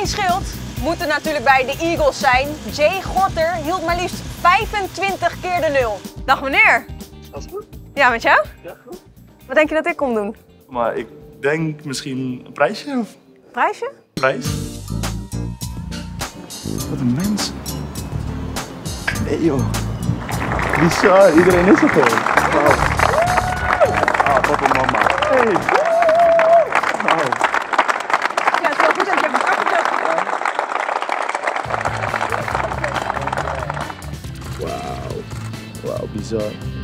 geen schild moet er natuurlijk bij de Eagles zijn. Jay Gotter hield maar liefst 25 keer de 0. Dag meneer. Dat is goed. Ja, met jou? Ja, goed. Wat denk je dat ik kom doen? Maar ik denk misschien een prijsje of Prijsje? prijs. Wat een mens. Nee joh. Bizar, iedereen is er gewoon. Wow. Ah, papa en mama. Hey. Wow. Ja, het is wel goed dat je hebt een kapje. Wauw. Wauw, bizar.